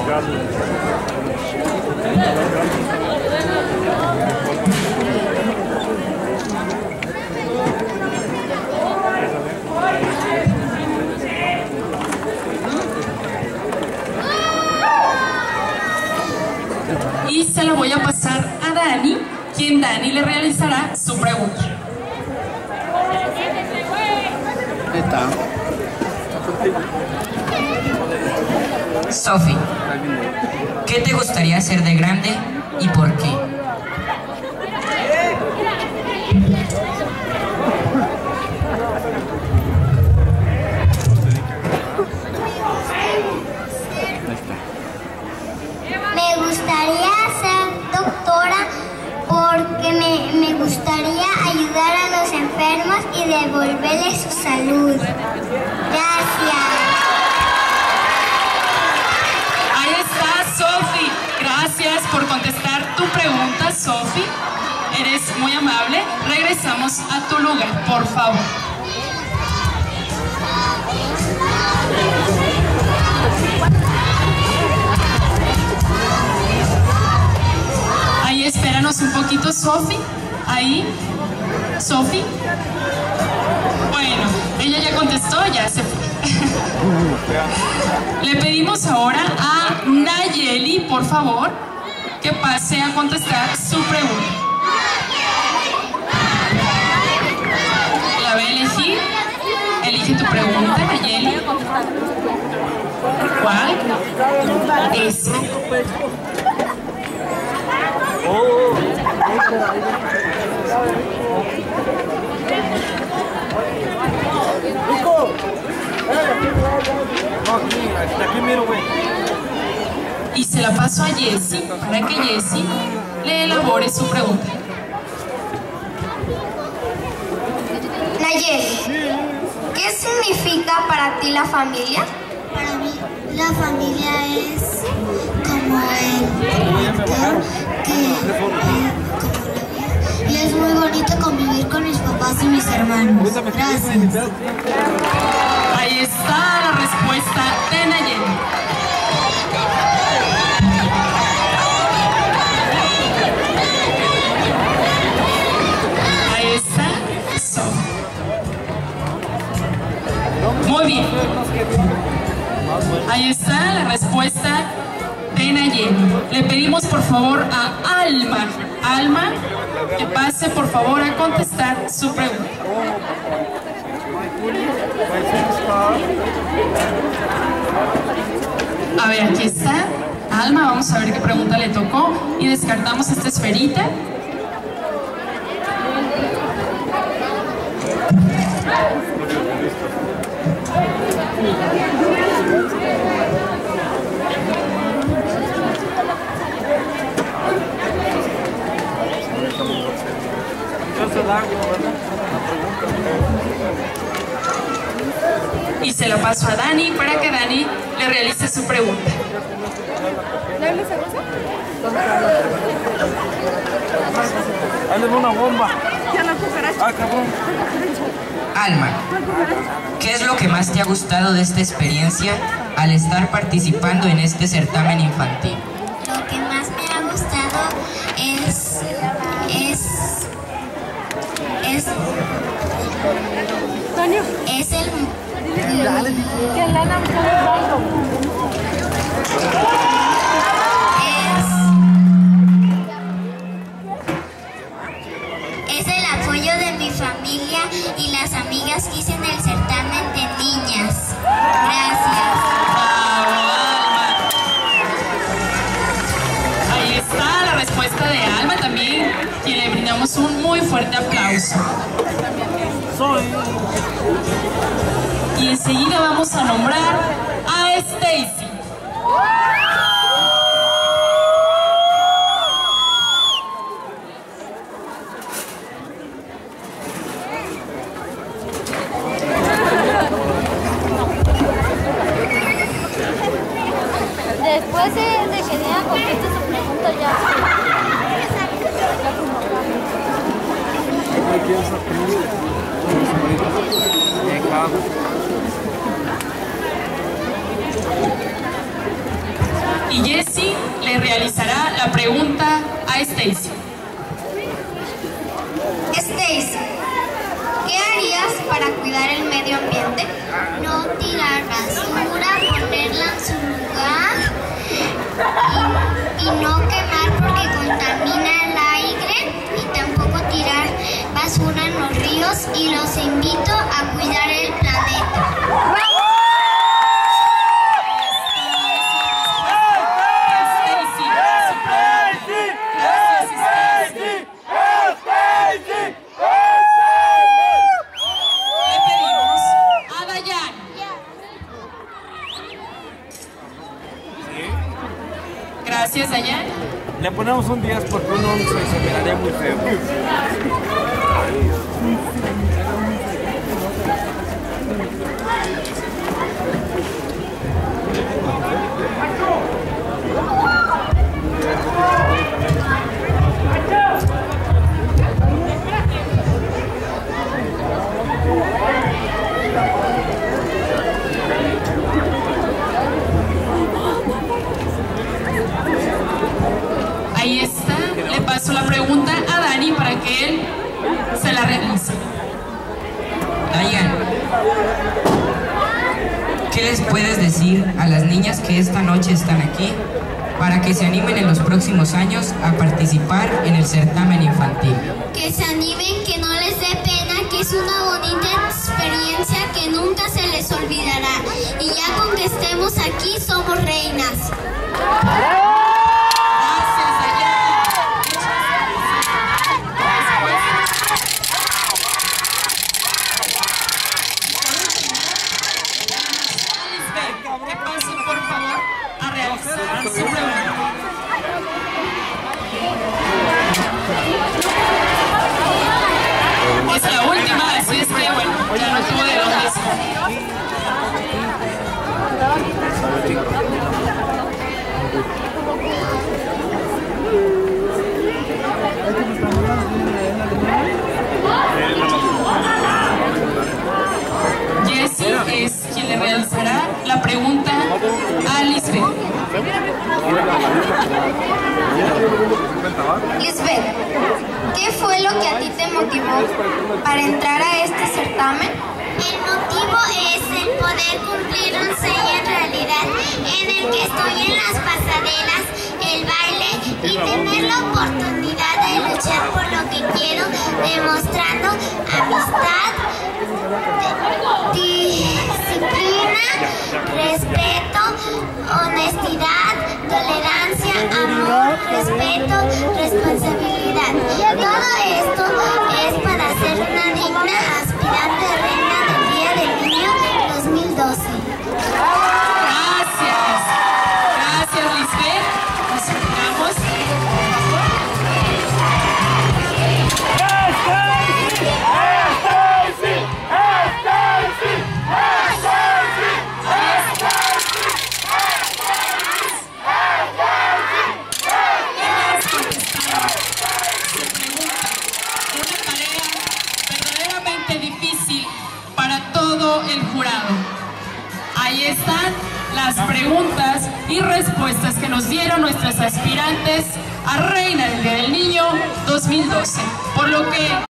Y se lo voy a pasar a Dani, quien Dani le realizará su pregunta. Sofi, ¿qué te gustaría hacer de grande y por qué? Me gustaría ser doctora porque me gustaría ayudar a los enfermos y devolverles su salud. Gracias. Ahí está, Sofi. Gracias por contestar tu pregunta, Sofi. Eres muy amable. Regresamos a tu lugar, por favor. Ahí espéranos un poquito, Sofi. Ahí, Sofi. Bueno, ella ya contestó, ya se fue. Le pedimos ahora a Nayeli, por favor, que pase a contestar su pregunta. La voy a elegir. Elige tu pregunta, Nayeli. ¿Cuál? Esa. Y se la paso a Jessie para que Jessie le elabore su pregunta. Nayeli, ¿qué significa para ti la familia? Para mí, la familia es como y es muy bonito convivir con mis papás y mis hermanos. Gracias. Ahí está la respuesta de Nayeli. Ahí está Sofi. Muy bien. Ahí está la respuesta de Nayeli. Le pedimos por favor a Alma. Alma, que pase por favor a contestar su pregunta. A ver, aquí está Alma, vamos a ver qué pregunta le tocó y descartamos esta esferita. Y se la paso a Dani para que Dani le realice su pregunta. Dale una bomba. Alma, ¿qué es lo que más te ha gustado de esta experiencia al estar participando en este certamen infantil? Lo que más me ha gustado es el apoyo de mi familia y las amigas que hice en el certamen de niñas. Gracias. Ahí está la respuesta de Alma también, quien le brindamos un muy fuerte aplauso. Y enseguida vamos a nombrar a Stacy. Después de que digan conteste su pregunta ya. Y realizará la pregunta a Stacy. Stacy, ¿qué harías para cuidar el medio ambiente? No tirar basura, ponerla en su lugar y no quemar porque contamina el aire, y tampoco tirar basura en los ríos, y los invito a cuidar el planeta. Gracias, Dayan. Le ponemos un 10 porque un 11 se miraría muy feo. Ahí está, le paso la pregunta a Dani para que él se la realice. Dayan, ¿qué les puedes decir a las niñas que esta noche están aquí para que se animen en los próximos años a participar en el certamen infantil? Que se animen, que no les dé pena, que es una bonita experiencia que nunca se les olvidará. Y ya con que estemos aquí somos reinas. Que pasen por favor a realizar su pregunta. Es la última, así es que bueno, ya no tuvo de dónde escoger. Jessie es quien le realizará la pregunta a Lisbeth. Lisbeth, ¿qué fue lo que a ti te motivó para entrar a este certamen? El motivo es el poder cumplir un sueño en realidad, en el que estoy en las pasarelas, el baile y tener la oportunidad de luchar por lo que quiero, demostrando amistad, disciplina, respeto, honestidad, tolerancia, amor, respeto, responsabilidad. Todo esto es para ser una digna aspirante reina del Día del Niño 2012. Gracias. Gracias, Lisbeth. Nos sentamos. Difícil para todo el jurado. Ahí están las preguntas y respuestas que nos dieron nuestras aspirantes a Reina del Día del Niño 2012, por lo que